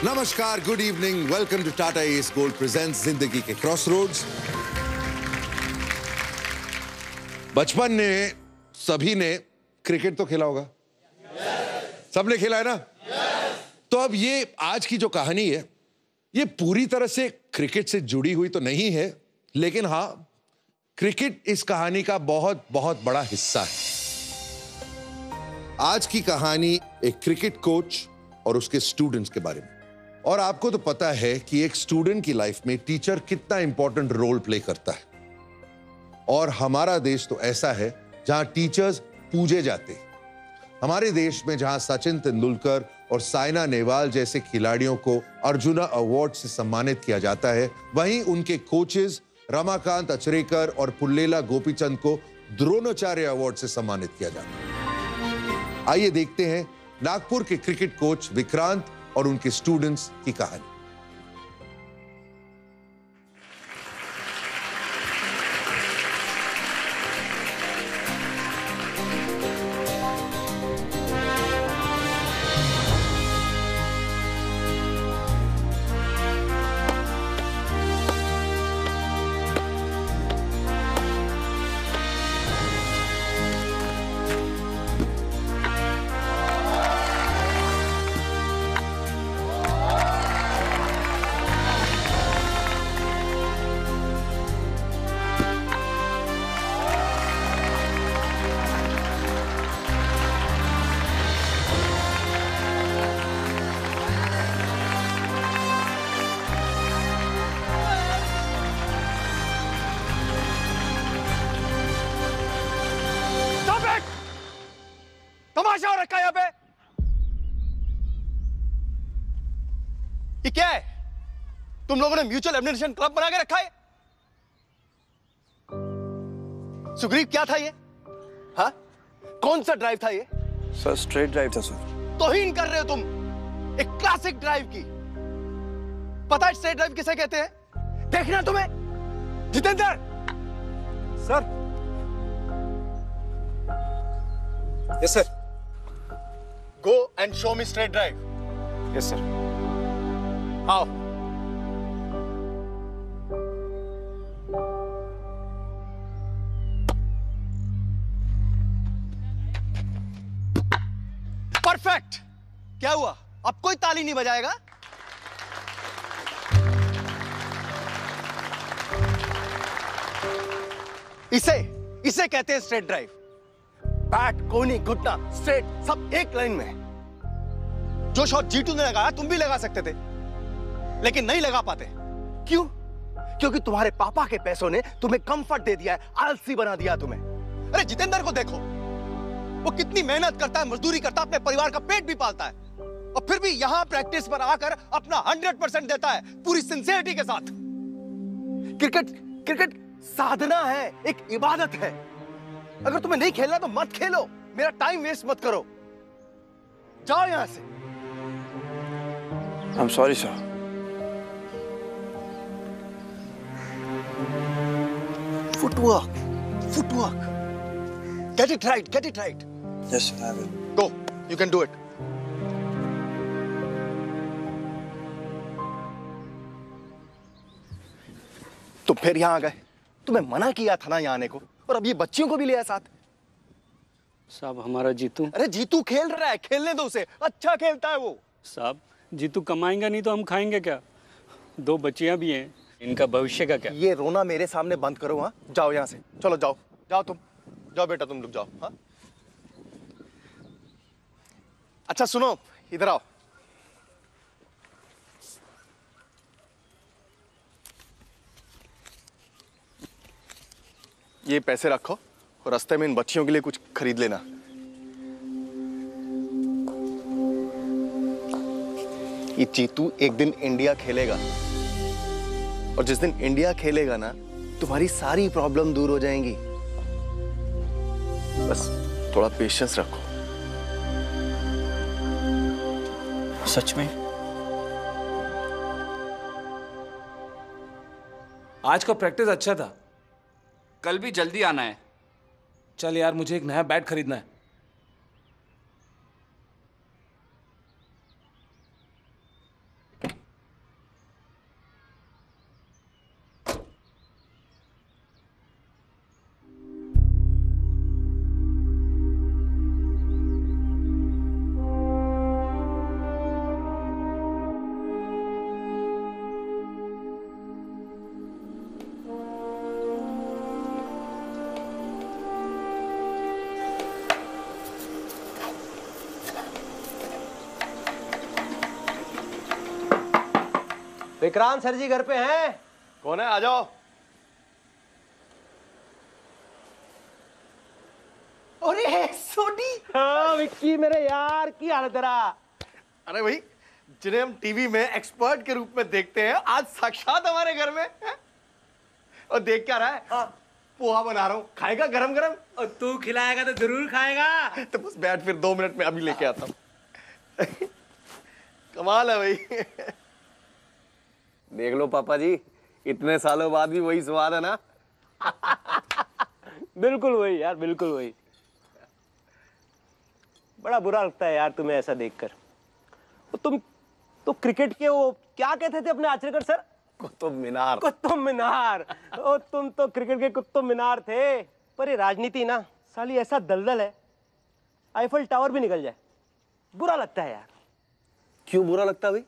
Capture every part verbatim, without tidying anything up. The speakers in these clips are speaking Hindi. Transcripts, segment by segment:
नमस्कार, good evening, welcome to Tata Ace gold presents जिंदगी के क्रॉसरोड्स। बचपन ने सभी ने क्रिकेट तो खेला होगा, yes. सबने खेला है ना, yes. तो अब ये आज की जो कहानी है ये पूरी तरह से क्रिकेट से जुड़ी हुई तो नहीं है, लेकिन हाँ, क्रिकेट इस कहानी का बहुत बहुत बड़ा हिस्सा है। आज की कहानी एक क्रिकेट कोच और उसके स्टूडेंट्स के बारे में। और आपको तो पता है कि एक स्टूडेंट की लाइफ में टीचर कितना इंपॉर्टेंट रोल प्ले करता है, और हमारा देश तो ऐसा है जहां टीचर्स पूजे जाते हैं। हमारे देश में जहां सचिन तेंदुलकर और साइना नेहवाल जैसे खिलाड़ियों को अर्जुना अवार्ड से सम्मानित किया जाता है, वहीं उनके कोचेस रमाकांत अचरेकर और पुल्लेला गोपीचंद को द्रोणाचार्य अवार्ड से सम्मानित किया जाता है। आइए देखते हैं नागपुर के क्रिकेट कोच विक्रांत और उनके स्टूडेंट्स की कहानी। तमाशा हो रखा है यहाँ पे। ये क्या है? तुम लोगों ने म्यूचुअल एडमिशन क्लब बना के रखा है? सुग्रीव, क्या था ये? हाँ? कौन सा ड्राइव था ये? सर, स्ट्रेट ड्राइव था सर। तौहीन कर रहे हो तुम एक क्लासिक ड्राइव की। पता है स्ट्रेट ड्राइव किसे कहते हैं? देखना तुम्हें। Jitendra sir. Yes sir. Go and show me straight drive. Yes, sir. आओ। परफेक्ट। क्या हुआ? अब कोई ताली नहीं बजाएगा? इसे इसे कहते हैं स्ट्रेट ड्राइव। बैट, कोहनी, घुटना, स्ट्रेट सब एक लाइन में। जो शॉट जीतू ने लगाया तुम भी लगा सकते थे, लेकिन नहीं लगा पाते। क्यों? क्योंकि तुम्हारे पापा के पैसों ने तुम्हें कंफर्ट दे दिया है, आलसी बना दिया तुम्हें। अरे जितेंद्र को देखो, वो कितनी मेहनत करता है, मजदूरी करता है, अपने परिवार का पेट भी पालता है, और फिर भी यहां प्रैक्टिस पर आकर अपना हंड्रेड परसेंट देता है, पूरी सिंसियरिटी के साथ। क्रिकेट क्रिकेट साधना है, एक इबादत है। अगर तुम्हें नहीं खेलना तो मत खेलो, मेरा टाइम वेस्ट मत करो। जाओ यहां से। I'm sorry, sir. Footwork, footwork. Get it right, get it right. Yes, sir, I will. Go, you can do it. तुम फिर यहां आ गए। तुम्हें मना किया था ना यहां आने को, और अब ये बच्चियों को भी लिया साथ। साहब, हमारा जीतू। अरे जीतू खेल रहा है, खेलने दो उसे, अच्छा खेलता है वो। साहब, जीतू कमाएंगा नहीं तो हम खाएंगे क्या? दो बच्चियां भी हैं, इनका भविष्य का क्या? ये रोना मेरे सामने बंद करो। हाँ, जाओ यहाँ से, चलो जाओ जाओ, तुम जाओ बेटा, तुम लोग जाओ। हाँ, अच्छा सुनो, इधर आओ। ये पैसे रखो और रास्ते में इन बच्चियों के लिए कुछ खरीद लेना। ये जीतू एक दिन इंडिया खेलेगा, और जिस दिन इंडिया खेलेगा ना, तुम्हारी सारी प्रॉब्लम दूर हो जाएंगी। बस थोड़ा पेशेंस रखो। सच में? आज का प्रैक्टिस अच्छा था। कल भी जल्दी आना है। चल यार, मुझे एक नया बैट खरीदना है। विक्रांत सर जी घर पे हैं? कौन है? आ जाओ। अरे सोनी। हाँ विक्की मेरे यार, की हाल तेरा? अरे भाई, जिन्हें हम टीवी में एक्सपर्ट के रूप में देखते हैं, आज साक्षात हमारे घर में है? और देख क्या रहा है? हाँ। पोहा बना रहा हूँ, खाएगा गरम गरम? और तू खिलाएगा तो जरूर खाएगा। तो बस बैठ, फिर दो मिनट में अभी लेके आता हूँ। कमाल है भाई। देख लो पापा जी, इतने सालों बाद भी वही स्वाद है ना। बिल्कुल वही यार, बिल्कुल वही। बड़ा बुरा लगता है यार तुम्हें ऐसा देखकर। तो तुम तो क्रिकेट के वो क्या कहते थे अपने आचरेकर सर? कुतुब मीनार। कुतुब मीनार। ओ तुम तो क्रिकेट के कुतुब मीनार थे। पर ये राजनीति ना साली ऐसा दलदल है, आईफल टावर भी निकल जाए। बुरा लगता है यार। क्यों बुरा लगता है भाई?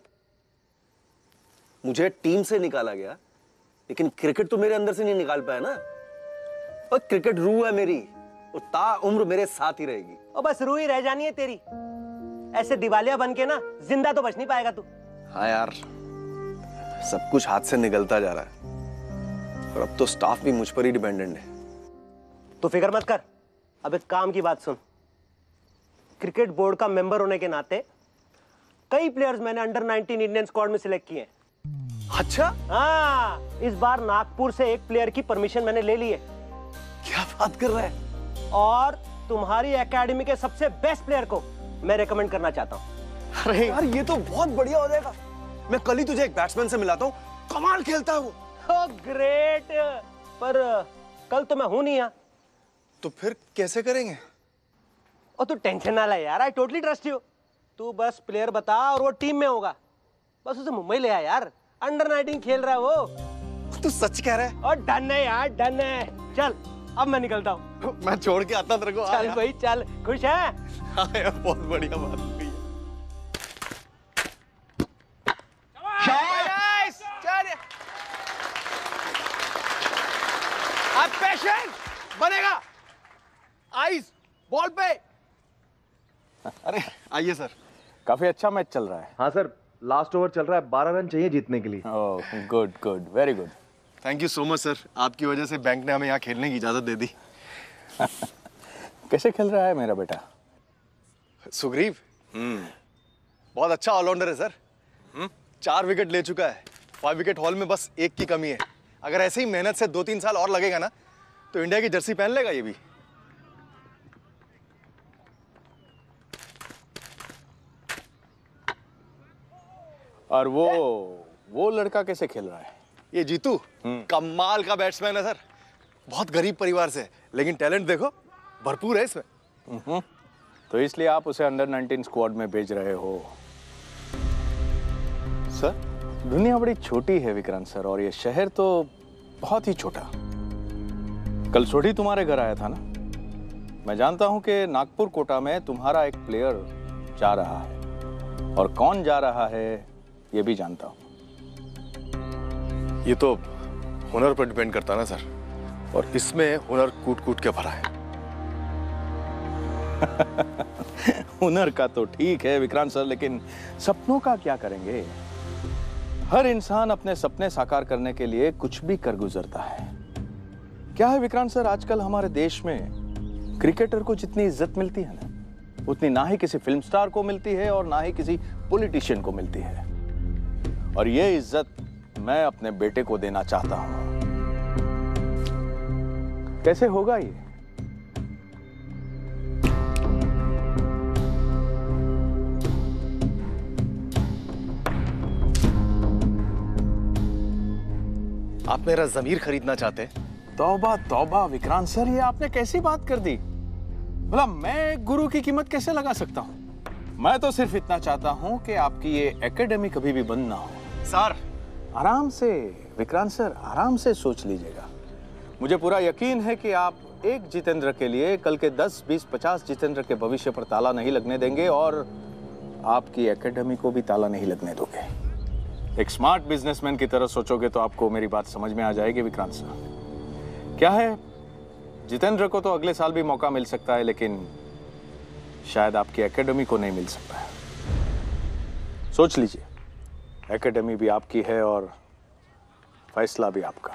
मुझे टीम से निकाला गया, लेकिन क्रिकेट तो मेरे अंदर से नहीं निकाल पाया ना। और क्रिकेट रूह है मेरी, वो ता उम्र मेरे साथ ही रहेगी। और बस रूह ही रह जानी है तेरी। ऐसे दिवालिया बन के ना जिंदा तो बच नहीं पाएगा तू। हाँ यार, सब कुछ हाथ से निकलता जा रहा है और अब तो स्टाफ भी मुझ पर ही डिपेंडेंट है। तो फिक्र मत कर, अब एक काम की बात सुन। क्रिकेट बोर्ड का मेंबर होने के नाते कई प्लेयर्स मैंने अंडर नाइनटीन इंडियन स्क्वाड में सिलेक्ट किए हैं। अच्छा? हाँ, इस बार नागपुर से एक प्लेयर की परमिशन मैंने ले ली है। क्या बात कर रहा है? और तुम्हारी एकेडमी के सबसे बेस्ट प्लेयर को मैं रेकमेंड करना चाहता हूँ। अरे यार, ये तो बहुत बढ़िया हो जाएगा। मैं कल ही तुझे एक बैट्समैन से मिलाता हूँ, कमाल खेलता है वो। Oh great. पर कल तो मैं हूं नहीं यहाँ। तो फिर कैसे करेंगे? और तू टेंशन ना ले यार, आई टोटली ट्रस्ट यू। तू बस प्लेयर बता और वो टीम में होगा। बस उसे मुंबई ले आ यार, अंडर नाइनटीन खेल रहा है वो। तू सच कह रहा है? और डन है यार, डन है। चल अब मैं निकलता हूँ। मैं छोड़ के आता तेरे को। चल भाई चल, खुश है? हाँ यार, बहुत बढ़िया बात हुई है। अब पेशेंस बनेगा। आइस बॉल पे। अरे आइए सर। काफी अच्छा मैच चल रहा है। हाँ सर, लास्ट ओवर चल रहा है, बारह रन चाहिए जीतने के लिए। Oh good good, very good. Thank you so much sir, आपकी वजह से बैंक ने हमें यहाँ खेलने की इजाजत दे दी। कैसे खेल रहा है मेरा बेटा? सुग्रीव हम्म बहुत अच्छा ऑलराउंडर है सर। हम्म चार विकेट ले चुका है, फाइव विकेट हॉल में बस एक की कमी है। अगर ऐसे ही मेहनत से दो तीन साल और लगेगा ना, तो इंडिया की जर्सी पहन लेगा ये भी। और वो वो लड़का कैसे खेल रहा है? ये जीतू कमाल का बैट्समैन है सर। बहुत गरीब परिवार से, लेकिन टैलेंट देखो भरपूर है इसमें। तो इसलिए आप उसे अंडर नाइनटीन स्क्वाड में भेज रहे हो? सर, दुनिया बड़ी छोटी है विक्रांत सर, और ये शहर तो बहुत ही छोटा। कल सोढ़ी तुम्हारे घर आया था ना? मैं जानता हूं कि नागपुर कोटा में तुम्हारा एक प्लेयर जा रहा है, और कौन जा रहा है ये भी जानता हूं। ये तो हुनर पर डिपेंड करता ना सर, और इसमें हुनर कूट कूट के भरा है। हुनर का तो ठीक है विक्रांत सर, लेकिन सपनों का क्या करेंगे? हर इंसान अपने सपने साकार करने के लिए कुछ भी कर गुजरता है। क्या है विक्रांत सर, आजकल हमारे देश में क्रिकेटर को जितनी इज्जत मिलती है ना, उतनी ना ही किसी फिल्म स्टार को मिलती है और ना ही किसी पॉलिटिशियन को मिलती है। और ये इज्जत मैं अपने बेटे को देना चाहता हूं। कैसे होगा ये? आप मेरा जमीर खरीदना चाहते हैं? तौबा तौबा विक्रांत सर, ये आपने कैसी बात कर दी? भला मैं गुरु की कीमत कैसे लगा सकता हूं? मैं तो सिर्फ इतना चाहता हूं कि आपकी ये एकेडमी कभी भी बंद ना हो। सर आराम से विक्रांत सर, आराम से सोच लीजिएगा। मुझे पूरा यकीन है कि आप एक जितेंद्र के लिए कल के दस, बीस, पचास जितेंद्र के भविष्य पर ताला नहीं लगने देंगे, और आपकी एकेडमी को भी ताला नहीं लगने दोगे। एक स्मार्ट बिजनेसमैन की तरह सोचोगे तो आपको मेरी बात समझ में आ जाएगी विक्रांत सर। क्या है, जितेंद्र को तो अगले साल भी मौका मिल सकता है, लेकिन शायद आपकी एकेडमी को नहीं मिल सकता है। सोच लीजिए, एकेडमी भी आपकी है और फैसला भी आपका।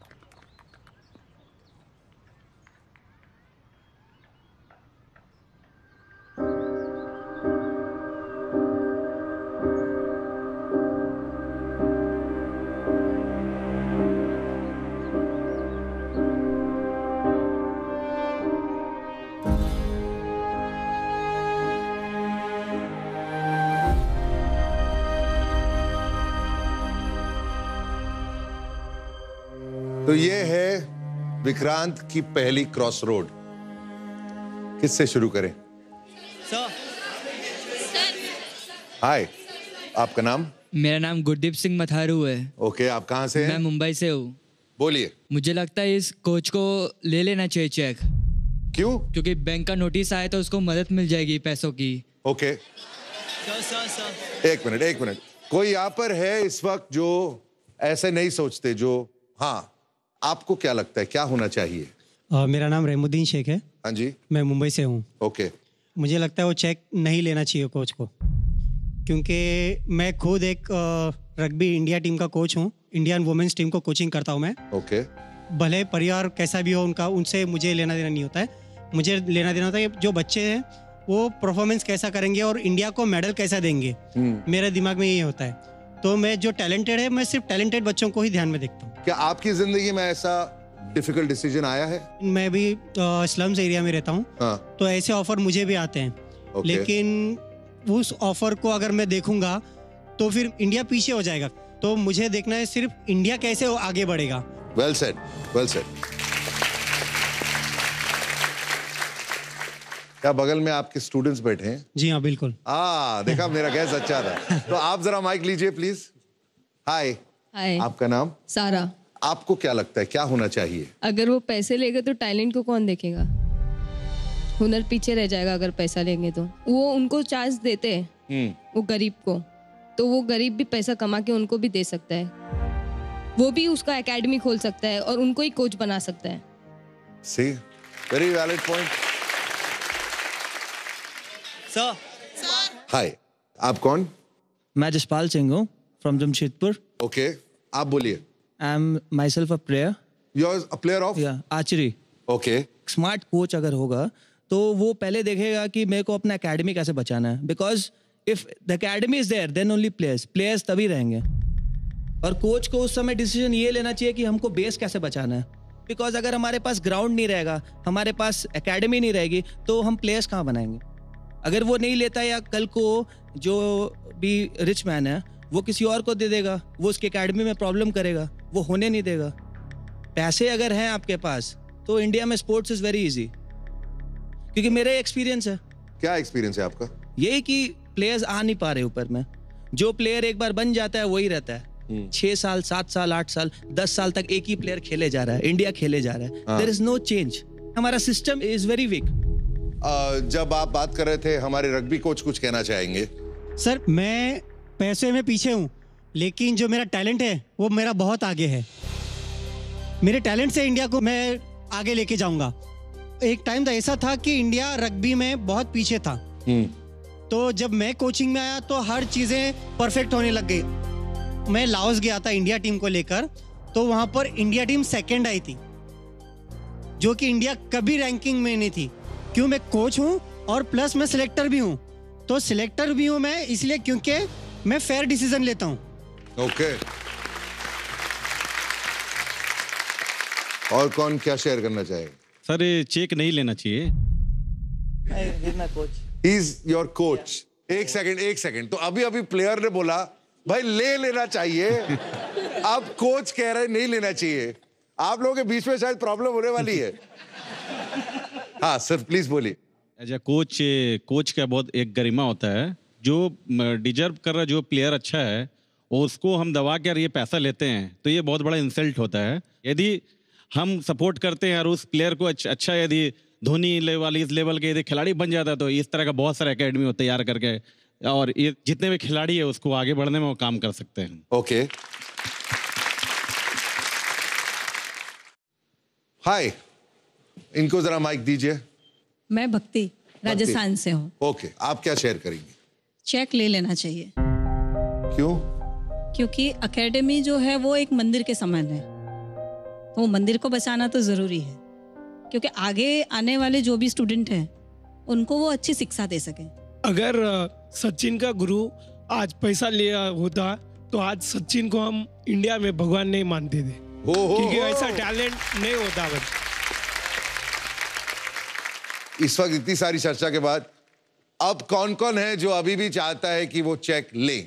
तो ये है विक्रांत की पहली क्रॉस रोड। किससे शुरू करें? हाय, आपका नाम? मेरा नाम गुरदीप सिंह मथारू है। ओके, आप कहाँ से हैं? मैं मुंबई से हूँ। बोलिए। मुझे लगता है इस कोच को ले लेना चाहिए चेक। क्यों? क्योंकि बैंक का नोटिस आया तो उसको मदद मिल जाएगी पैसों की। ओके, एक मिनट एक मिनट कोई यहाँ पर है इस वक्त जो ऐसे नहीं सोचते? जो हाँ, आपको क्या लगता है क्या होना चाहिए? uh, मेरा नाम रहमुद्दीन शेख है। हाँ जी। मैं मुंबई से हूँ। ओके। मुझे लगता है वो चेक नहीं लेना चाहिए कोच को, क्योंकि मैं खुद एक रग्बी इंडिया टीम का कोच हूँ। इंडियन वुमेन्स टीम को कोचिंग करता हूँ मैं। ओके। भले परिवार कैसा भी हो उनका, उनसे मुझे लेना देना नहीं होता है। मुझे लेना देना होता है जो बच्चे हैं वो परफॉर्मेंस कैसा करेंगे और इंडिया को मेडल कैसा देंगे। मेरे दिमाग में यही होता है। तो मैं जो टैलेंटेड है, मैं सिर्फ टैलेंटेड बच्चों को ही ध्यान में देखता हूँ। क्या आपकी जिंदगी में ऐसा डिफिकल्ट डिसीजन आया है? मैं भी स्लम्स एरिया में रहता हूँ। हाँ। तो ऐसे ऑफर मुझे भी आते हैं। okay. लेकिन उस ऑफर को अगर मैं देखूंगा तो फिर इंडिया पीछे हो जाएगा। तो मुझे देखना है सिर्फ इंडिया कैसे आगे बढ़ेगा। Well said, well said. क्या बगल में आपके स्टूडेंट्स बैठे हैं? जी हाँ, बिल्कुल। आ, देखा मेरा गैस अच्छा था। तो आप जरा माइक लीजिए प्लीज। हाय। हाय। आपका नाम? सारा। आपको क्या लगता है क्या होना चाहिए? अगर वो पैसे लेगा तो टैलेंट को कौन देखेगा? हुनर पीछे रह जाएगा अगर पैसा लेंगे तो। वो उनको चांस देते हैं, वो गरीब को, तो वो गरीब भी पैसा कमा के उनको भी दे सकता है। वो भी उसका एकेडमी खोल सकता है और उनको ही कोच बना सकता है। See, very valid point. Sir. Hi, आप कौन? मैं जसपाल सिंह हूँ, फ्रॉम जमशेदपुर। ओके, आप बोलिए। I am myself a player. You are a player of? या आर्चरी। ओके। स्मार्ट कोच अगर होगा तो वो पहले देखेगा कि मेरे को अपना एकेडमी कैसे बचाना है। Because if the academy is there then only players players तभी रहेंगे। और कोच को उस समय डिसीजन ये लेना चाहिए कि हमको बेस कैसे बचाना है। बिकॉज अगर हमारे पास ग्राउंड नहीं रहेगा, हमारे पास एकेडमी नहीं रहेगी, तो हम प्लेयर्स कहाँ बनाएंगे? अगर वो नहीं लेता या कल को जो भी रिच मैन है वो किसी और को दे देगा, वो उसकी एकेडमी में प्रॉब्लम करेगा, वो होने नहीं देगा। पैसे अगर हैं आपके पास तो इंडिया में स्पोर्ट्स इज वेरी इजी। क्योंकि मेरा एक्सपीरियंस है। क्या एक्सपीरियंस है आपका? यही कि प्लेयर्स आ नहीं पा रहे ऊपर में। जो प्लेयर एक बार बन जाता है वही रहता है। छह साल, सात साल, आठ साल, दस साल तक एक ही प्लेयर खेले जा रहा है, इंडिया खेले जा रहा है। There is no change. हमारा सिस्टम इज वेरी वीक। जब आप बात कर रहे थे, हमारे रग्बी कोच कुछ कहना चाहेंगे? सर, मैं पैसे में पीछे हूँ, लेकिन जो मेरा टैलेंट है वो मेरा बहुत आगे है। मेरे टैलेंट से इंडिया को मैं आगे लेके जाऊंगा। एक टाइम तो ऐसा था कि इंडिया रग्बी में बहुत पीछे था। तो जब मैं कोचिंग में आया तो हर चीजें परफेक्ट होने लग गई। मैं लाओस गया था इंडिया टीम को लेकर, तो वहां पर इंडिया टीम सेकंड आई थी, जो कि इंडिया कभी रैंकिंग में नहीं थी। क्यों? मैं कोच हूं और प्लस मैं सिलेक्टर भी हूं। तो सिलेक्टर भी हूं मैं इसलिए क्योंकि मैं फेयर डिसीजन लेता हूं। ओके। और कौन क्या शेयर करना चाहेगा? सर, ये चेक नहीं लेना चाहिए। Coach, he is your coach. एक सेकंड एक सेकंड तो अभी अभी प्लेयर ने बोला भाई ले लेना चाहिए, अब कोच कह रहे नहीं लेना चाहिए। आप लोगों के बीच में शायद प्रॉब्लम होने वाली है। हाँ सर, प्लीज बोलिए। एज ए कोच, कोच का बहुत एक गरिमा होता है। जो डिजर्व कर रहा, जो प्लेयर अच्छा है, और उसको हम दबा कर ये पैसा लेते हैं तो ये बहुत बड़ा इंसल्ट होता है। यदि हम सपोर्ट करते हैं और उस प्लेयर को अच्छा, अच्छा यदि धोनी लेवल, इस लेवल के यदि खिलाड़ी बन जाता है तो इस तरह का बहुत सारा एकेडमी हो तैयार करके, और ये जितने भी खिलाड़ी है उसको आगे बढ़ने में वो काम कर सकते हैं। ओके। हाय, इनको जरा माइक दीजिए। मैं भक्ति, राजस्थान से हूँ। ओके, आप क्या शेयर करेंगे? चेक ले लेना चाहिए। क्यों? क्योंकि एकेडमी जो है वो एक मंदिर के समान है, तो मंदिर को बचाना तो ज़रूरी है, क्योंकि आगे आने वाले जो भी स्टूडेंट हैं उनको वो अच्छी शिक्षा दे सकें। अगर सचिन का गुरु आज पैसा लिया होता तो आज सचिन को हम इंडिया में भगवान नहीं मानते थे, क्योंकि ऐसा टैलेंट नहीं होता। बस इस वक्त इतनी सारी चर्चा के बाद अब कौन कौन है जो अभी भी चाहता है कि वो चेक ले?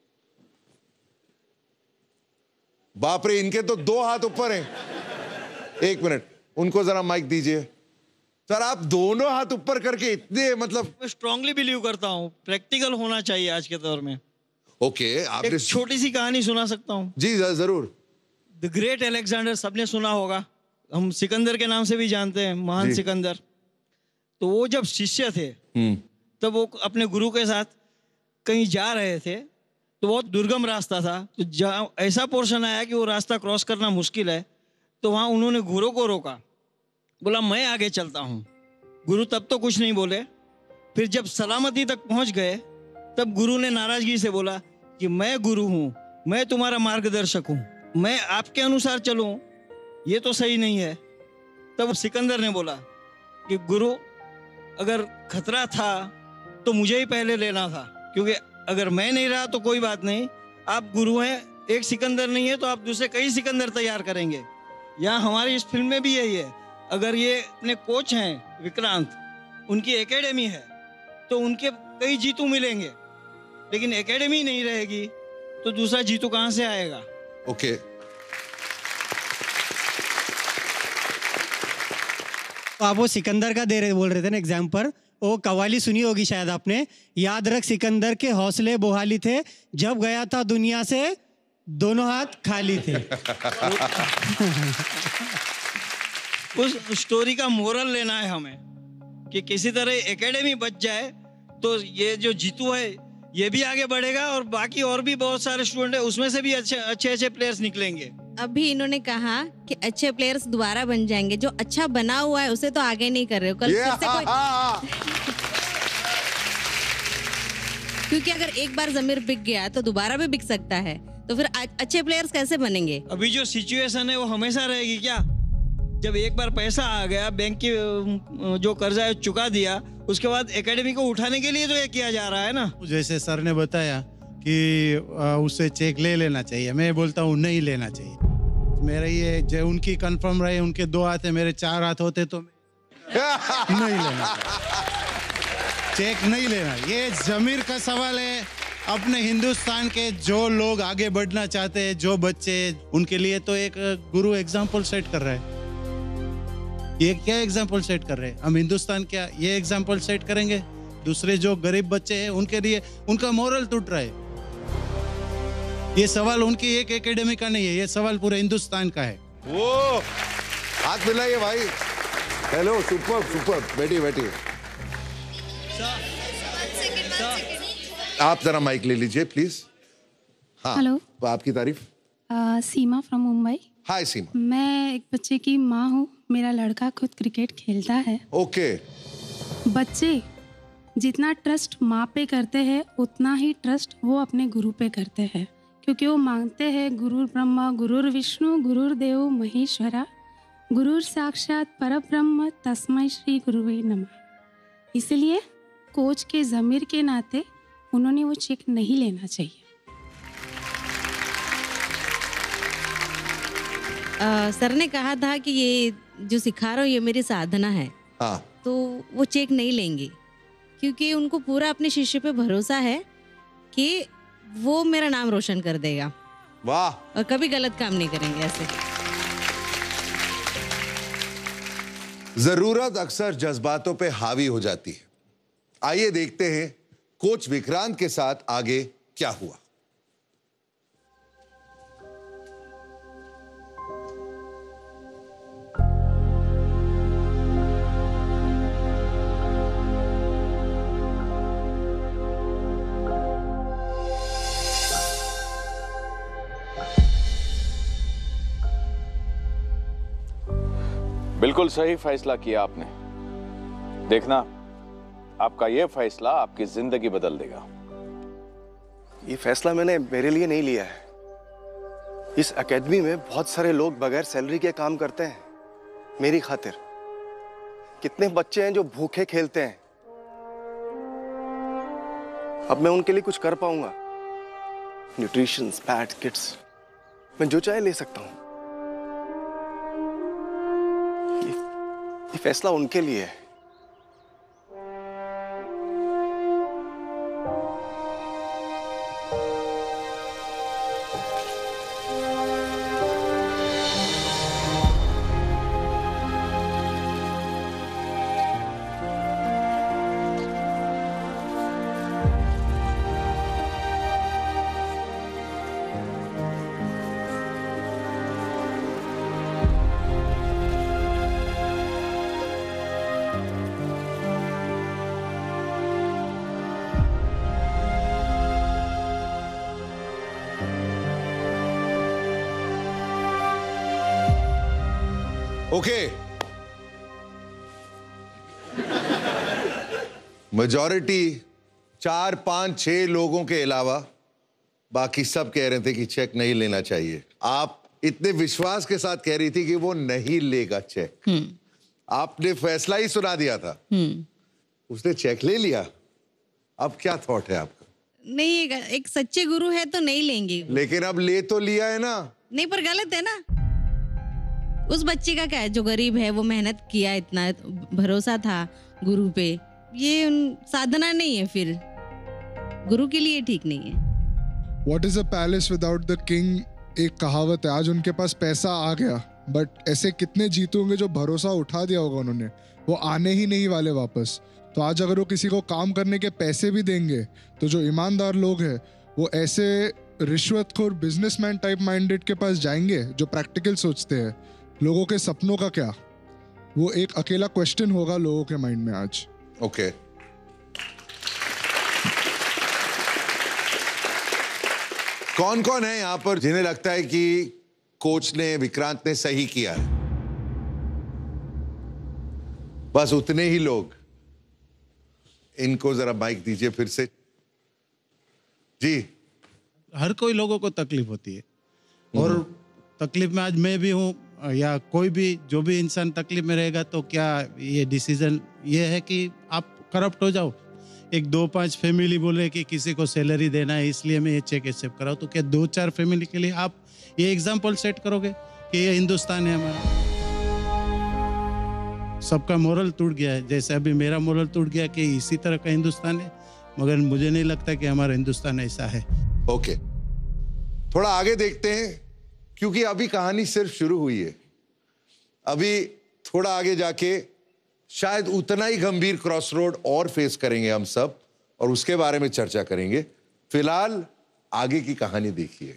बाप रे, इनके तो दो हाथ ऊपर हैं। एक मिनट, उनको जरा माइक दीजिए। सर, आप दोनों हाथ ऊपर करके इतने, मतलब मैं स्ट्रांगली बिलीव करता हूँ प्रैक्टिकल होना चाहिए आज के दौर में। ओके, आपने एक छोटी सी कहानी सुना सकता हूँ? जी जरूर। द ग्रेट अलेक्जेंडर सबने सुना होगा, हम सिकंदर के नाम से भी जानते हैं, महान सिकंदर। तो वो जब शिष्य थे तब वो अपने गुरु के साथ कहीं जा रहे थे, तो बहुत दुर्गम रास्ता था, तो जहाँ ऐसा पोर्शन आया कि वो रास्ता क्रॉस करना मुश्किल है, तो वहाँ उन्होंने गुरु को रोका, बोला मैं आगे चलता हूँ। गुरु तब तो कुछ नहीं बोले, फिर जब सलामती तक पहुँच गए तब गुरु ने नाराजगी से बोला कि मैं गुरु हूँ, मैं तुम्हारा मार्गदर्शक हूँ, मैं आपके अनुसार चलूँ ये तो सही नहीं है। तब सिकंदर ने बोला कि गुरु अगर खतरा था तो मुझे ही पहले लेना था, क्योंकि अगर मैं नहीं रहा तो कोई बात नहीं, आप गुरु हैं, एक सिकंदर नहीं है तो आप दूसरे कई सिकंदर तैयार करेंगे। यहाँ हमारी इस फिल्म में भी यही है, अगर ये अपने कोच हैं विक्रांत, उनकी एकेडमी है तो उनके कई जीतू मिलेंगे, लेकिन एकेडमी नहीं रहेगी तो दूसरा जीतू कहाँ से आएगा? ओके, तो आप वो सिकंदर का दे रहे बोल रहे थे ना एग्जाम्पल, वो कवाली सुनी होगी शायद आपने, याद रख सिकंदर के हौसले बोहाली थे, जब गया था दुनिया से दोनों हाथ खाली थे। उस स्टोरी का मोरल लेना है हमें कि किसी तरह एकेडमी बच जाए तो ये जो जीतू है ये भी आगे बढ़ेगा और बाकी और भी बहुत सारे स्टूडेंट है उसमें से भी अच्छे अच्छे अच्छे प्लेयर्स निकलेंगे। अभी इन्होंने कहा कि अच्छे प्लेयर्स दोबारा बन जाएंगे, जो अच्छा बना हुआ है उसे तो आगे नहीं कर रहे हो कल फिर से कोई क्योंकि अगर एक बार जमीर बिक गया तो दोबारा भी बिक सकता है, तो फिर अच्छे प्लेयर्स कैसे बनेंगे? अभी जो सिचुएशन है वो हमेशा रहेगी क्या? जब एक बार पैसा आ गया, बैंक की जो कर्जा है चुका दिया, उसके बाद एकेडमी को उठाने के लिए तो ये किया जा रहा है ना। जैसे सर ने बताया कि उससे चेक ले लेना चाहिए, मैं बोलता हूँ नहीं लेना चाहिए। मेरे ये जो उनकी कंफर्म रहे, उनके दो हाथ है, मेरे चार हाथ होते तो नहीं लेना, चेक नहीं लेना। ये जमीर का सवाल है। अपने हिंदुस्तान के जो लोग आगे बढ़ना चाहते हैं, जो बच्चे, उनके लिए तो एक गुरु एग्जाम्पल सेट कर रहे हैं। ये क्या एग्जाम्पल सेट कर रहे हैं? हम हिंदुस्तान क्या ये एग्जाम्पल सेट करेंगे? दूसरे जो गरीब बच्चे हैं उनके लिए उनका मोरल टूट रहा है। ये सवाल उनकी एक एकेडमी का नहीं है, ये सवाल पूरे हिंदुस्तान का है। वो हाथ मिलाइए भाई। हेलो, सुपर सुपर, बैठिए बैठिए। आप जरा माइक ले लीजिए प्लीज। हाँ, हेलो, आपकी तारीफ। Uh, Seema from Mumbai. Hi Seema. मैं एक बच्चे की माँ हूँ, मेरा लड़का खुद क्रिकेट खेलता है। ओके। बच्चे जितना ट्रस्ट माँ पे करते हैं उतना ही ट्रस्ट वो अपने गुरु पे करते हैं, क्योंकि वो मांगते हैं गुरुर ब्रह्मा गुरुर विष्णु गुरुर देव महेश्वरा गुरुर साक्षात परब्रह्म तस्मै श्री गुरुवे नमः। इसलिए कोच के ज़मीर के नाते उन्होंने वो चेक नहीं लेना चाहिए। आ, सर ने कहा था कि ये जो सिखा रहा हूँ ये मेरी साधना है। हाँ। तो वो चेक नहीं लेंगे क्योंकि उनको पूरा अपने शिष्य पे भरोसा है कि वो मेरा नाम रोशन कर देगा। वाह। और कभी गलत काम नहीं करेंगे ऐसे। जरूरत अक्सर जज्बातों पे हावी हो जाती है। आइए देखते हैं कोच विक्रांत के साथ आगे क्या हुआ। बिल्कुल सही फैसला किया आपने। देखना, आपका यह फैसला आपकी जिंदगी बदल देगा। ये फैसला मैंने मेरे लिए नहीं लिया है, इस एकेडमी में बहुत सारे लोग बगैर सैलरी के काम करते हैं मेरी खातिर। कितने बच्चे हैं जो भूखे खेलते हैं। अब मैं उनके लिए कुछ कर पाऊंगा? न्यूट्रिशन, पैड, किट्स, मैं जो चाहे ले सकता हूं। ये, ये फैसला उनके लिए है। ओके, मेजॉरिटी चार पांच छह लोगों के अलावा बाकी सब कह रहे थे कि चेक नहीं लेना चाहिए। आप इतने विश्वास के साथ कह रही थी कि वो नहीं लेगा चेक। आपने फैसला ही सुना दिया था, उसने चेक ले लिया। अब क्या थॉट है आपका? नहीं, एक सच्चे गुरु है तो नहीं लेंगे। लेकिन अब ले तो लिया है ना। नहीं, पर गलत है ना। उस बच्चे का क्या है जो गरीब है, वो मेहनत किया, इतना भरोसा था गुरु पे। ये साधना नहीं है, फिर गुरु के लिए ठीक नहीं है। What is a palace without the king? एक कहावत है। आज उनके पास पैसा आ गया, बट ऐसे कितने जीत होंगे जो भरोसा उठा दिया होगा उन्होंने, वो आने ही नहीं वाले वापस। तो आज अगर वो किसी को काम करने के पैसे भी देंगे तो जो ईमानदार लोग हैं वो ऐसे रिश्वतखोर बिजनेसमैन टाइप माइंडेड के पास जाएंगे जो प्रैक्टिकल सोचते हैं। लोगों के सपनों का क्या, वो एक अकेला क्वेश्चन होगा लोगों के माइंड में आज। Okay okay. कौन कौन है यहां पर जिन्हें लगता है कि कोच ने, विक्रांत ने सही किया है? बस उतने ही लोग। इनको जरा माइक दीजिए फिर से। जी, हर कोई लोगों को तकलीफ होती है, और तकलीफ में आज मैं भी हूँ या कोई भी जो भी इंसान तकलीफ में रहेगा, तो क्या ये डिसीजन ये है कि आप करप्ट हो जाओ। एक दो पांच फैमिली बोले कि किसी को सैलरी देना है इसलिए मैं ये चेक एक्सेप्ट कराऊँ, तो क्या दो चार फैमिली के लिए आप ये एग्जाम्पल सेट करोगे कि ये हिंदुस्तान है हमारा? सबका मोरल टूट गया है, जैसे अभी मेरा मोरल टूट गया कि इसी तरह का हिंदुस्तान है, मगर मुझे नहीं लगता कि हमारा हिंदुस्तान ऐसा है। ओके, थोड़ा आगे देखते हैं, क्योंकि अभी कहानी सिर्फ शुरू हुई है। अभी थोड़ा आगे जाके शायद उतना ही गंभीर क्रॉस रोड और फेस करेंगे हम सब, और उसके बारे में चर्चा करेंगे। फिलहाल आगे की कहानी देखिए।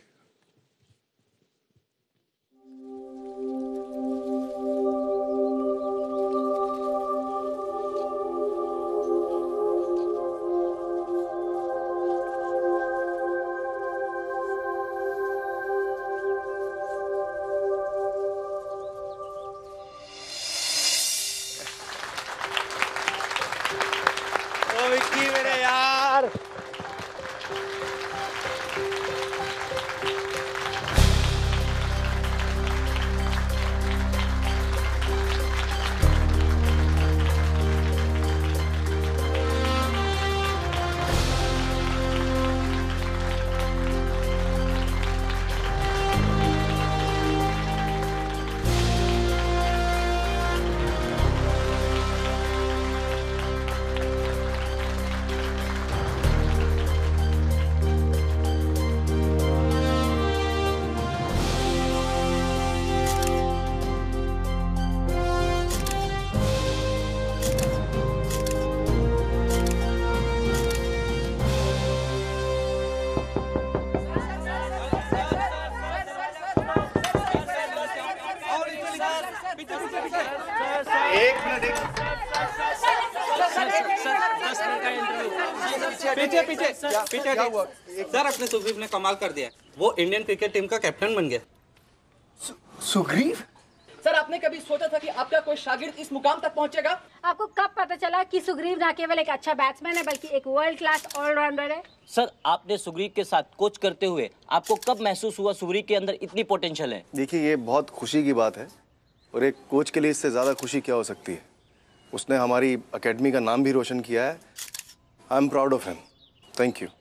पीछे पीछे पीछे सर, अपने सुग्रीव ने कमाल कर दिया। वो इंडियन क्रिकेट टीम का कैप्टन बन गया। सुग्रीव? सर आपने कभी सोचा था कि आपका कोई शागिर्द इस मुकाम तक पहुंचेगा? आपको कब पता चला कि सुग्रीव ना केवल एक अच्छा बैट्समैन है बल्कि एक वर्ल्ड क्लास ऑलराउंडर है? सर आपने सुग्रीव के साथ कोच करते हुए आपको कब महसूस हुआ सुग्रीव के अंदर इतनी पोटेंशियल है? देखिए ये बहुत खुशी की बात है और एक कोच के लिए इससे ज़्यादा खुशी क्या हो सकती है। उसने हमारी एकेडमी का नाम भी रोशन किया है। I am proud of him. Thank you.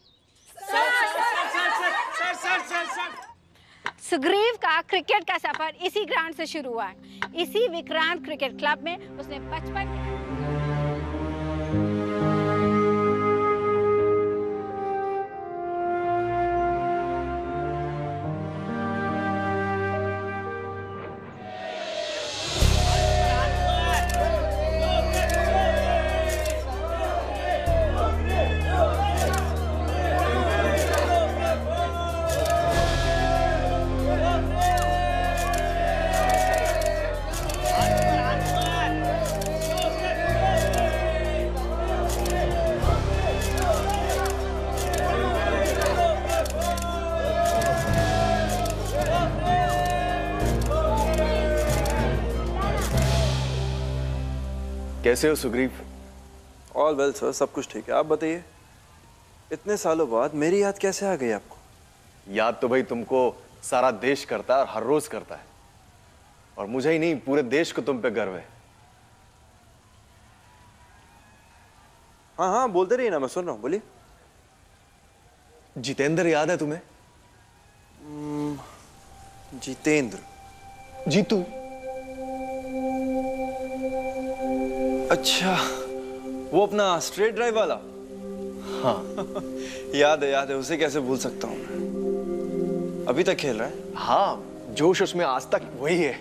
Sugriv का क्रिकेट का सफर इसी ग्राउंड से शुरू हुआ। इसी विक्रांत क्रिकेट क्लब में उसने बचपन कैसे हो सुग्रीव? ऑल वेल सर, सब कुछ ठीक है। आप बताइए, इतने सालों बाद मेरी याद कैसे आ गई आपको? याद तो भाई तुमको सारा देश करता है और हर रोज करता है, और मुझे ही नहीं पूरे देश को तुम पे गर्व है। हाँ हाँ बोलते रहिए ना, मैं सुन रहा हूँ, बोलिए। जितेंद्र याद है तुम्हें? जितेंद्र? जीतू? अच्छा, वो अपना स्ट्रेट ड्राइव वाला? हाँ याद है याद है, उसे कैसे भूल सकता हूँ मैं। अभी तक खेल रहा है? हाँ, जोश उसमें आज तक वही है।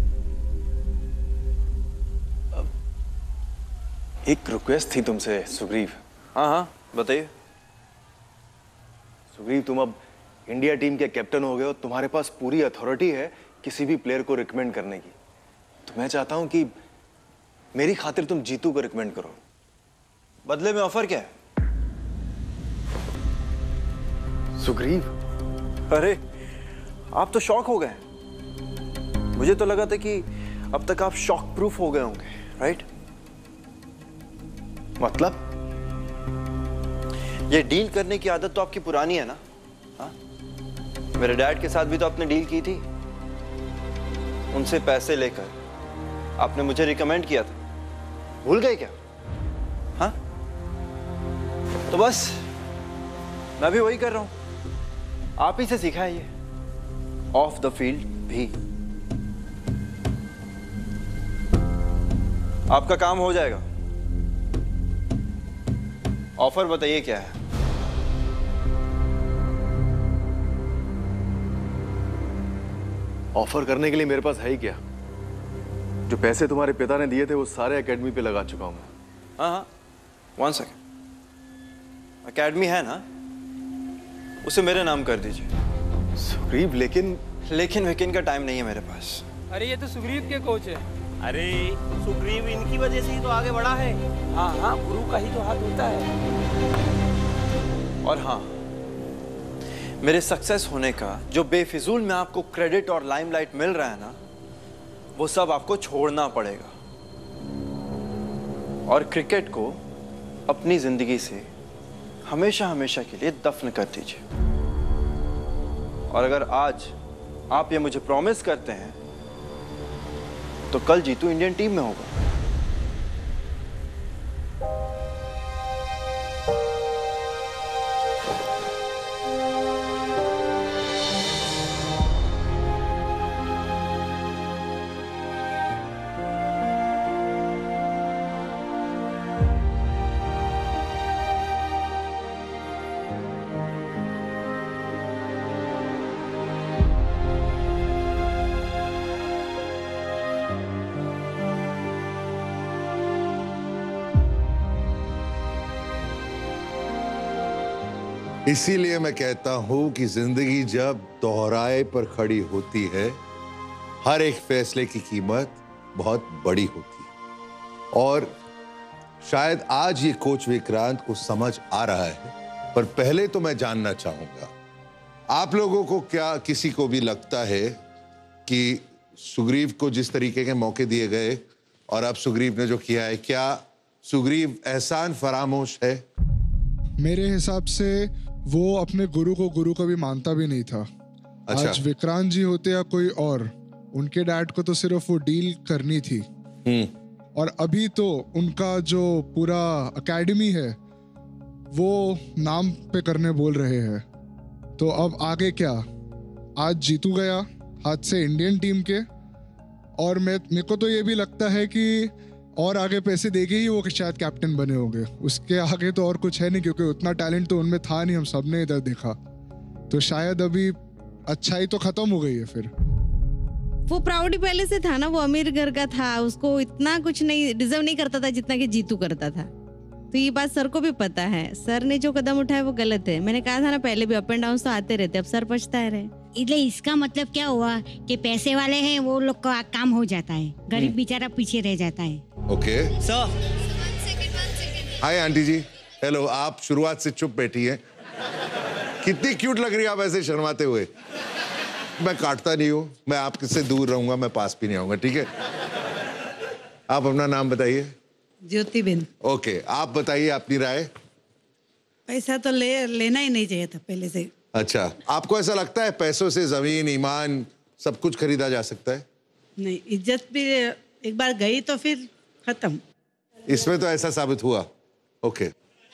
एक रिक्वेस्ट थी तुमसे सुग्रीव। हाँ हाँ बताइए। सुग्रीव, तुम अब इंडिया टीम के कैप्टन हो गए हो, तुम्हारे पास पूरी अथॉरिटी है किसी भी प्लेयर को रिकमेंड करने की। तो मैं चाहता हूं कि मेरी खातिर तुम जीतू को रिकमेंड करो। बदले में ऑफर क्या है? सुग्रीव, अरे आप तो शॉक हो गए। मुझे तो लगा था कि अब तक आप शॉक प्रूफ हो गए होंगे, राइट? मतलब? ये डील करने की आदत तो आपकी पुरानी है ना? हाँ? मेरे डैड के साथ भी तो आपने डील की थी। उनसे पैसे लेकर आपने मुझे रिकमेंड किया था, भूल गए क्या? हाँ? तो बस मैं भी वही कर रहा हूं, आप ही से सीखा है ये, ऑफ द फील्ड भी। आपका काम हो जाएगा। ऑफर बताइए क्या है? ऑफर करने के लिए मेरे पास है ही क्या? जो पैसे तुम्हारे पिता ने दिए थे वो सारे एकेडमी पे लगा चुका हूं मैं। हाँ हाँ वन सेकेंड, एकेडमी है ना, उसे मेरे नाम कर दीजिए। सुग्रीव, लेकिन लेकिन वेकिन का टाइम नहीं है मेरे पास। अरे ये तो सुग्रीव के कोच है। अरे सुग्रीव इनकी वजह से ही तो आगे बढ़ा है। हाँ हाँ, गुरु का ही तो हाथ होता है। और हाँ, मेरे सक्सेस होने का जो बेफिजूल में आपको क्रेडिट और लाइमलाइट मिल रहा है ना, वो सब आपको छोड़ना पड़ेगा और क्रिकेट को अपनी जिंदगी से हमेशा हमेशा के लिए दफन कर दीजिए। और अगर आज आप ये मुझे प्रॉमिस करते हैं तो कल जीतू इंडियन टीम में होगा। इसीलिए मैं कहता हूं कि जिंदगी जब दोहराए पर खड़ी होती है, हर एक फैसले की कीमत बहुत बड़ी होती है। और शायद आज ये कोच विक्रांत को समझ आ रहा है, पर पहले तो मैं जानना चाहूंगा, आप लोगों को क्या किसी को भी लगता है कि सुग्रीव को जिस तरीके के मौके दिए गए और अब सुग्रीव ने जो किया है, क्या सुग्रीव एहसान फरामोश है? मेरे हिसाब से वो अपने गुरु को गुरु कभी मानता भी नहीं था। अच्छा। आज विक्रांत जी होते या कोई और, उनके डैड को तो सिर्फ वो डील करनी थी। और अभी तो उनका जो पूरा एकेडमी है वो नाम पे करने बोल रहे हैं। तो अब आगे क्या? आज जीतू गया हाथ से इंडियन टीम के, और मैं मेरे को तो ये भी लगता है कि और आगे पैसे देके ही वो शायद कैप्टन बने होंगे। उसके आगे तो और कुछ है नहीं, क्योंकि उतना टैलेंट तो उनमें था नहीं, हम सबने इधर देखा। तो शायद अभी अच्छाई तो खत्म हो गई है। फिर वो प्राउडी पहले से था ना, वो अमीर घर का था, उसको इतना कुछ नहीं डिजर्व नहीं करता था जितना कि जीतू करता था। तो ये बात सर को भी पता है। सर ने जो कदम उठाया वो गलत है। मैंने कहा था ना पहले भी, अप एंड डाउन तो आते रहते, अब सर पछता रहे। इसलिए इसका मतलब क्या हुआ कि पैसे वाले हैं वो लोग का काम हो जाता है, गरीब बेचारा पीछे रह जाता है। Okay sir, hi aunty ji. Hello. आप शुरुआत से चुप बैठी हैं, कितनी क्यूट लग रही है आप ऐसे शर्माते हुए। मैं काटता नहीं हूँ, मैं आपसे दूर रहूंगा, मैं पास भी नहीं आऊंगा, ठीक है? आप अपना नाम बताइए। ज्योति बेन। ओके, आप बताइए अपनी राय। पैसा तो ले लेना ही नहीं चाहिए था पहले से। अच्छा, आपको ऐसा लगता है पैसों से जमीन, ईमान, सब कुछ खरीदा जा सकता है? नहीं, इज्जत भी एक बार गई तो फिर खत्म। इसमें तो ऐसा साबित हुआ। ओके,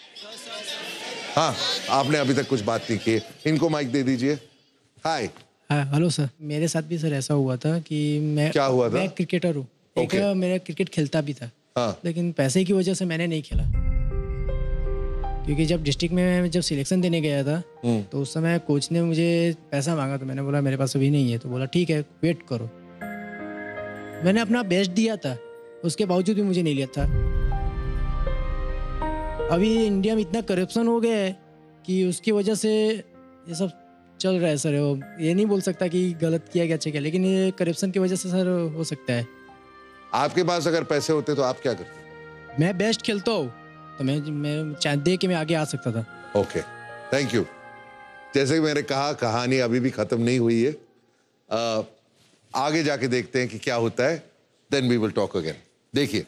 हाँ, आपने अभी तक कुछ बात नहीं की। इनको माइक दे दीजिए। हाय। हाँ, हेलो सर। मेरे साथ भी सर ऐसा हुआ था कि मैं क्या हुआ था? मैं क्रिकेटर हूँ। एक मेरा क्रिकेट खेलता भी था। हाँ। लेकिन पैसे की वजह से मैंने नहीं खेला, क्योंकि जब डिस्ट्रिक्ट में जब सिलेक्शन देने गया था तो उस समय कोच ने मुझे पैसा मांगा, तो मैंने बोला मेरे पास अभी नहीं है। तो बोला ठीक है, वेट करो। मैंने अपना बेस्ट दिया था, उसके बावजूद भी मुझे नहीं लिया था। अभी इंडिया में इतना करप्शन हो गया है कि उसकी वजह से ये सब चल रहा है सर। वो ये नहीं बोल सकता कि गलत किया गया, अच्छा किया, लेकिन ये करप्शन की वजह से सर हो सकता है। आपके पास अगर पैसे होते तो आप क्या करते? मैं बेस्ट खेलता हूँ तो मैं मैं चाह दे के मैं आगे आ सकता था। Okay, thank you. जैसे कि मैंने कहा, कहानी अभी भी खत्म नहीं हुई है। आ, आगे जाके देखते हैं कि क्या होता है, then we will talk again. देखिए,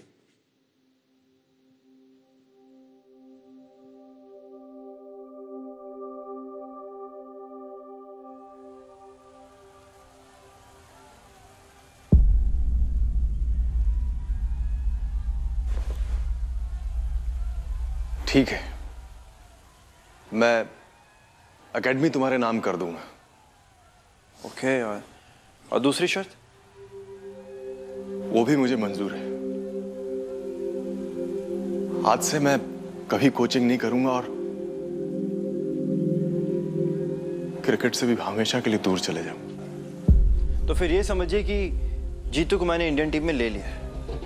ठीक है, मैं एकेडमी तुम्हारे नाम कर दूंगा। ओके, और, और दूसरी शर्त? वो भी मुझे मंजूर है। आज से मैं कभी कोचिंग नहीं करूंगा और क्रिकेट से भी हमेशा के लिए दूर चले जाऊंगा। तो फिर ये समझिए कि जीतू को मैंने इंडियन टीम में ले लिया है।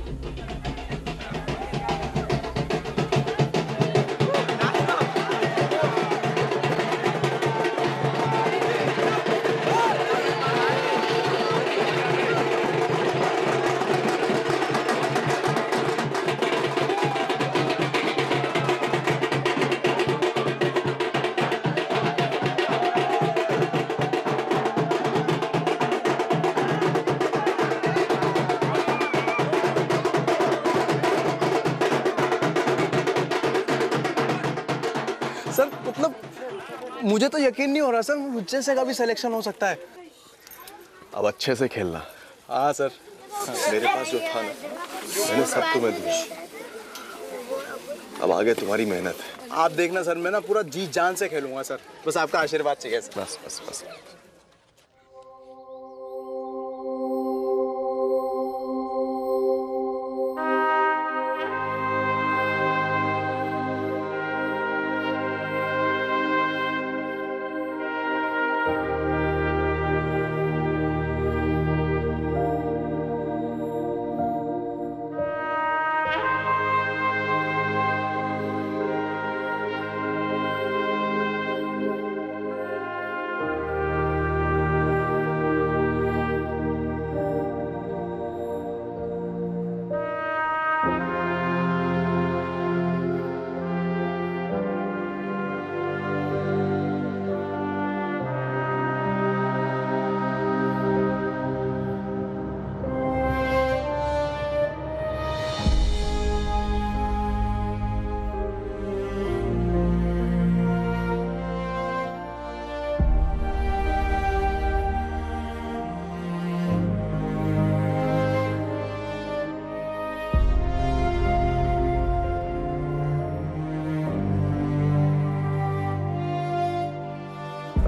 सर मतलब मुझे तो यकीन नहीं हो रहा सर, मुझसे से का भी सिलेक्शन हो सकता है। अब अच्छे से खेलना। हाँ सर। मेरे पास जो था ना, मैंने सब तुम्हें दिया। अब आगे तुम्हारी मेहनत है। आप देखना सर, मैं ना पूरा जी जान से खेलूंगा सर, बस आपका आशीर्वाद चाहिए सर। बस बस बस।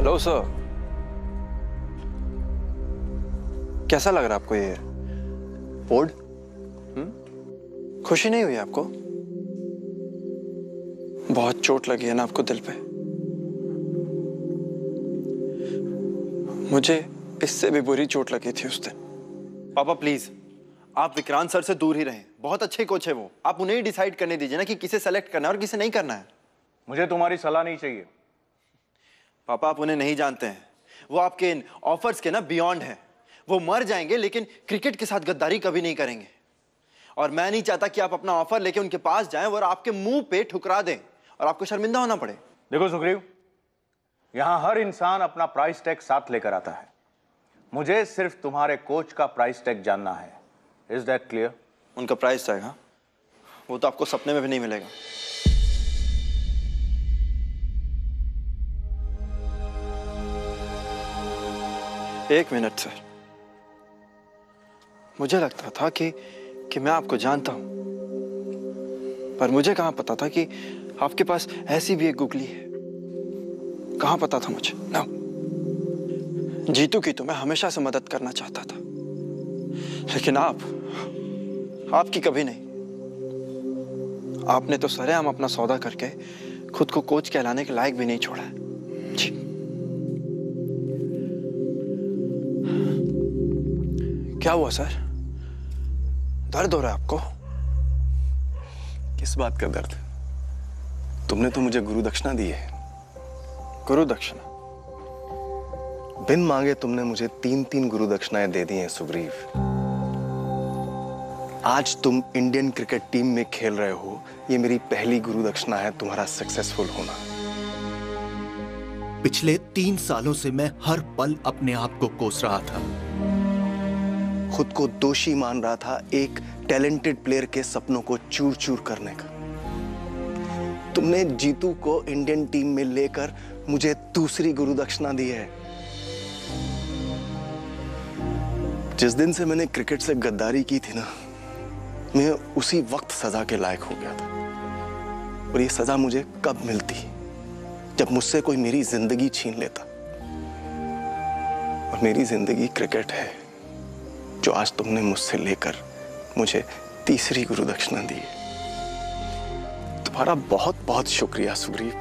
हेलो सर, कैसा लग रहा है आपको ये बोर्ड? खुशी नहीं हुई आपको? बहुत चोट लगी है ना आपको दिल पे? मुझे इससे भी बुरी चोट लगी थी उस दिन। पापा प्लीज, आप विक्रांत सर से दूर ही रहें। बहुत अच्छे कोच है वो, आप उन्हें ही डिसाइड करने दीजिए ना कि किसे सेलेक्ट करना है और किसे नहीं करना है। मुझे तुम्हारी सलाह नहीं चाहिए। पापा आप उन्हें नहीं जानते हैं, वो आपके इन ऑफर्स के ना बियॉन्ड है। वो मर जाएंगे लेकिन क्रिकेट के साथ गद्दारी कभी नहीं करेंगे। और मैं नहीं चाहता कि आप अपना ऑफर लेके उनके पास जाएं और आपके मुंह पे ठुकरा दें और आपको शर्मिंदा होना पड़े। देखो सुग्रीव, यहां हर इंसान अपना प्राइस टैग साथ लेकर आता है। मुझे सिर्फ तुम्हारे कोच का प्राइस टैग जानना है। Is that clear? उनका प्राइस टैग? हाँ, वो तो आपको सपने में भी नहीं मिलेगा। एक मिनट सर, मुझे लगता था कि कि मैं आपको जानता हूं, पर मुझे कहां पता था कि आपके पास ऐसी भी एक गुगली है। कहां पता था मुझे ना। जीतू की तो मैं हमेशा से मदद करना चाहता था, लेकिन आप आपकी कभी नहीं। आपने तो सरेआम अपना सौदा करके खुद को कोच कहलाने के लायक भी नहीं छोड़ा है। जी। क्या हुआ सर? दर्द हो रहा है आपको? किस बात का दर्द? तुमने तो मुझे गुरु दक्षिणा दी है। गुरु दक्षिणा? बिन मांगे तुमने मुझे तीन तीन गुरु दक्षिणाएं दे दी हैं सुग्रीव। आज तुम इंडियन क्रिकेट टीम में खेल रहे हो, ये मेरी पहली गुरु दक्षिणा है तुम्हारा सक्सेसफुल होना। पिछले तीन सालों से मैं हर पल अपने आप को कोस रहा था, खुद को दोषी मान रहा था एक टैलेंटेड प्लेयर के सपनों को चूर चूर करने का। तुमने जीतू को इंडियन टीम में लेकर मुझे दूसरी गुरु दक्षिणा दी है। जिस दिन से मैंने क्रिकेट से गद्दारी की थी ना, मैं उसी वक्त सजा के लायक हो गया था। और ये सजा मुझे कब मिलती? जब मुझसे कोई मेरी जिंदगी छीन लेता। और मेरी जिंदगी क्रिकेट है, जो आज तुमने मुझसे लेकर मुझे तीसरी गुरु दक्षिणा दी है। तुम्हारा बहुत बहुत शुक्रिया सुग्रीव।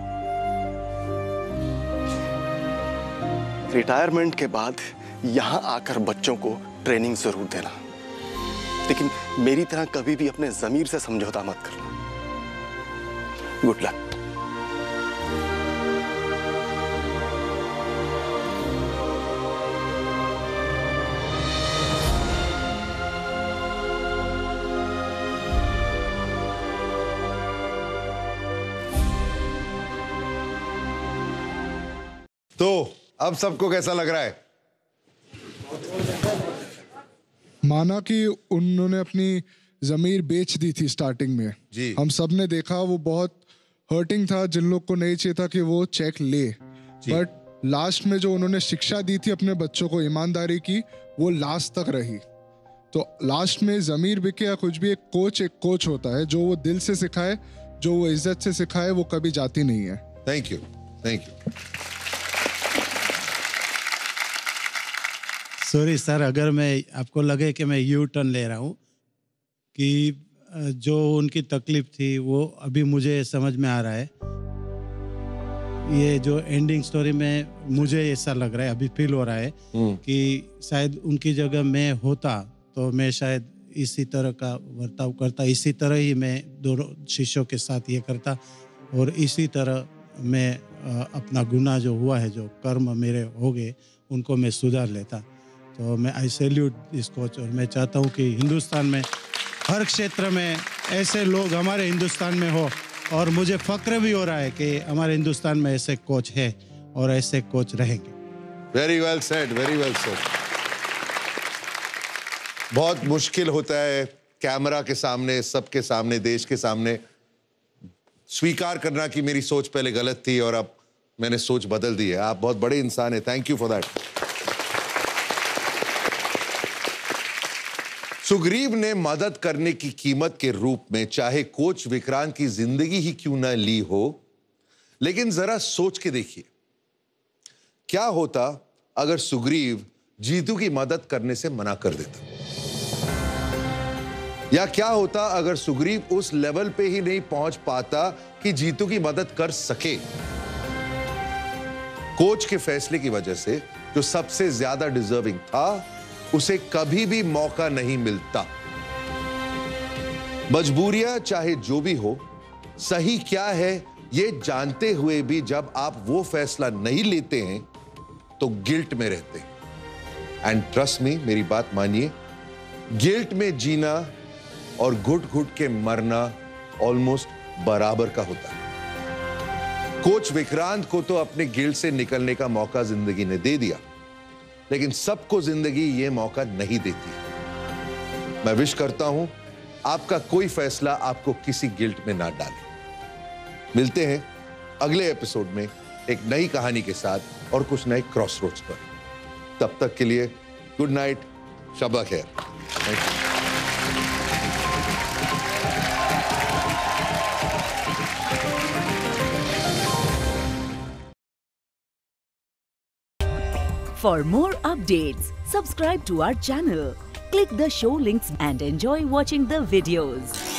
रिटायरमेंट के बाद यहां आकर बच्चों को ट्रेनिंग जरूर देना, लेकिन मेरी तरह कभी भी अपने जमीर से समझौता मत करना। Good luck. तो अब सबको कैसा लग रहा है? माना कि उन्होंने अपनी जमीर बेच दी थी स्टार्टिंग में जी। हम सब ने देखा, वो बहुत हर्टिंग था। जिन लोग को नहीं चाहिए था कि वो चेक ले, बट लास्ट में जो उन्होंने शिक्षा दी थी अपने बच्चों को ईमानदारी की, वो लास्ट तक रही। तो लास्ट में जमीर बिके या कुछ भी, एक कोच एक कोच होता है। जो वो दिल से सिखाए, जो वो इज्जत से सिखाए, वो कभी जाती नहीं है। Thank you, thank you. Sorry sir, अगर मैं आपको लगे कि मैं यू टर्न ले रहा हूँ, कि जो उनकी तकलीफ थी वो अभी मुझे समझ में आ रहा है। ये जो एंडिंग स्टोरी में मुझे ऐसा लग रहा है, अभी फील हो रहा है कि शायद उनकी जगह मैं होता तो मैं शायद इसी तरह का बर्ताव करता, इसी तरह ही मैं दोनों शिष्यों के साथ ये करता, और इसी तरह मैं अपना गुनाह जो हुआ है, जो कर्म मेरे हो गए, उनको मैं सुधार लेता। तो मैं आई सैल्यूट दिस कोच, और मैं चाहता हूँ कि हिंदुस्तान में हर क्षेत्र में ऐसे लोग हमारे हिंदुस्तान में हो, और मुझे फक्र भी हो रहा है कि हमारे हिंदुस्तान में ऐसे कोच है और ऐसे कोच रहेंगे। Very well said, very well said. बहुत मुश्किल होता है कैमरा के सामने, सबके सामने, देश के सामने स्वीकार करना कि मेरी सोच पहले गलत थी और अब मैंने सोच बदल दी है। आप बहुत बड़े इंसान हैं, thank you for that. Sugriv ने मदद करने की कीमत के रूप में चाहे कोच विक्रांत की जिंदगी ही क्यों ना ली हो, लेकिन जरा सोच के देखिए, क्या होता अगर सुग्रीव जीतू की मदद करने से मना कर देता? या क्या होता अगर सुग्रीव उस लेवल पे ही नहीं पहुंच पाता कि जीतू की मदद कर सके? कोच के फैसले की वजह से जो सबसे ज्यादा डिजर्विंग था उसे कभी भी मौका नहीं मिलता। मजबूरियां चाहे जो भी हो, सही क्या है ये जानते हुए भी जब आप वो फैसला नहीं लेते हैं तो गिल्ट में रहते हैं। एंड ट्रस्ट मी, मेरी बात मानिए, गिल्ट में जीना और घुट घुट के मरना ऑलमोस्ट बराबर का होता है। कोच विक्रांत को तो अपने गिल्ट से निकलने का मौका जिंदगी ने दे दिया, लेकिन सबको जिंदगी ये मौका नहीं देती। मैं विश करता हूं आपका कोई फैसला आपको किसी गिल्ट में ना डाले। मिलते हैं अगले एपिसोड में एक नई कहानी के साथ और कुछ नए क्रॉसरोड्स पर। तब तक के लिए गुड नाइट, शब खैर। Thank you. For more updates, subscribe to our channel, click the show links and enjoy watching the videos.